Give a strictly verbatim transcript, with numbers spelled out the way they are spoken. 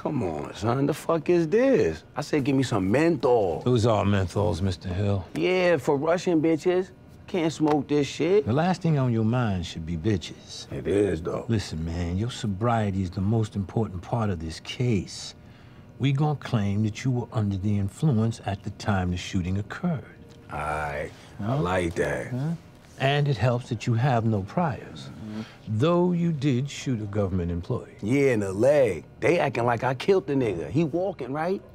Come on, son. The fuck is this? I said give me some menthol. Those are menthols, Mister Hill. Yeah, for Russian bitches. Can't smoke this shit. The last thing on your mind should be bitches. It is, though. Listen, man, your sobriety is the most important part of this case. We gonna claim that you were under the influence at the time the shooting occurred. All right. Huh? I like that. Huh? And it helps that you have no priors. Mm-hmm. Though you did shoot a government employee. Yeah, in the leg. They acting like I killed the nigga. He walking, right?